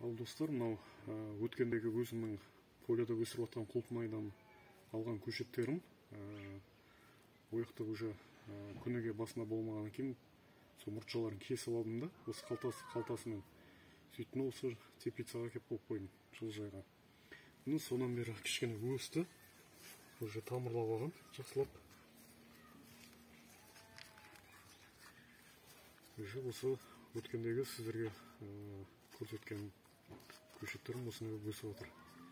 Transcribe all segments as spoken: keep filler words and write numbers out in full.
Ал достар, мынау өткендегі өзімнің полияда өсіріп жатқан құлпынайдан алған көшеттерім. Ояқта уже күніге басына болмаған кейін сол мұртшаларын кесіп алдым да, осы қалтасы қалтасымен сөйтіп осы теплицаға кеп қойып қойдым, жылыжайға. Міне сонан бері кішкене өсті, уже тамырлап алған, жақсылап. Уже осы өткендегі сіздерге көрсеткен көшеттерім осыны өсіп отыр.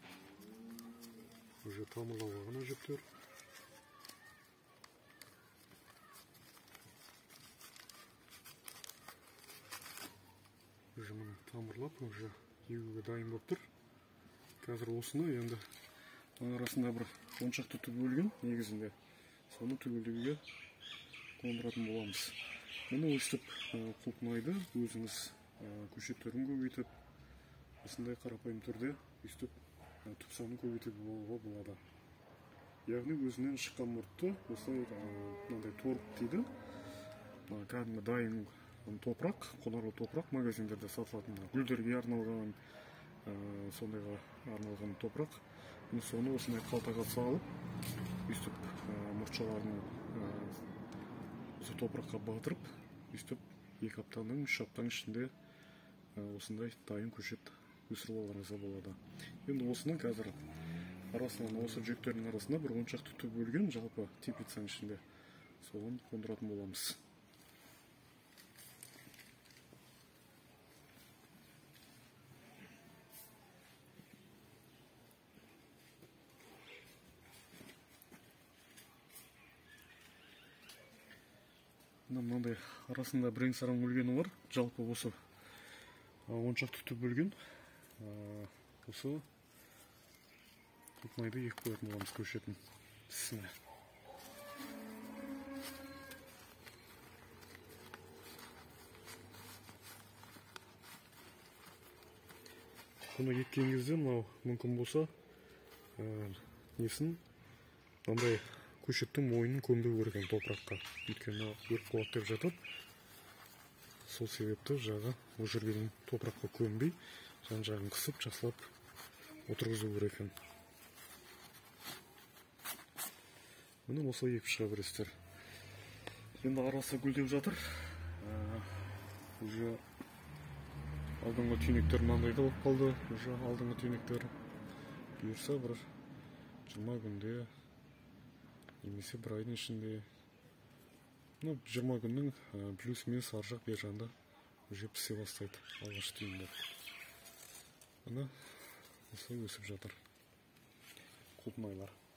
Уже тамырлап алған өжеттер. Уже міне тамырлап, уже егуге дайын болып тұр. Қазір осыны енді арасында бір он шақты түп бөлген негізінде. Соны түгелдеуге қондыратын боламыз. Мұны өстіп құлпынайды өзіңіз көшеттерін көбейтіп, осындай қарапайым түрде өстіп түп санын көбейтіп болуға болады. Яғни өзінен шыққан мұртты осылай мынандай торп дейді. Кәдімгі дайын топырақ, құнарлы топырақ магазиндерде сатылатын гүлдерге арналған, сондайға арналған топырақ. Соны осындай қалтаға салып, өстіп мұртшаларын осы топыраққа батырып, өстіп екі аптаның, үш аптаның ішінде осындай дайын көшет өсіріп алуыңызға болады. Енді осының қазір арасынан, осы жүктердің арасында бір он шақты түп бөлген, жалпы теплицаның ішінде соған қондыратын боламыз. Мынандай арасында бірең саран бөлгені бар. Жалпы осы он шақты түп бөлген. Осы құлпынайды екі қоятын боламыз көшетін тісіне. Бұны еккен кезде мынау мүмкін болса несін мынандай көшеттің мойнын көмбеу керек екен топыраққа. Өйткені өрт болады деп жатып, сол себепті жағы ол жерден топыраққа көмбей, жан-жағын қысып, жақсылап отырғызу керек екен. Міне осылай егіп шыға бересіздер. Енді арасы гүлдеп жатыр. Уже алдыңғы түйнектер мынандай болып қалды. Уже алдыңғы түйнектер бұйырса бір жиырма күнде немесе бір айдың ішінде, жиырма күннің плюс-минус ар жақ бер жағында уже пісе бастайды алғаш түйіндер. Міне осылай өсіп жатыр құлпынайлар.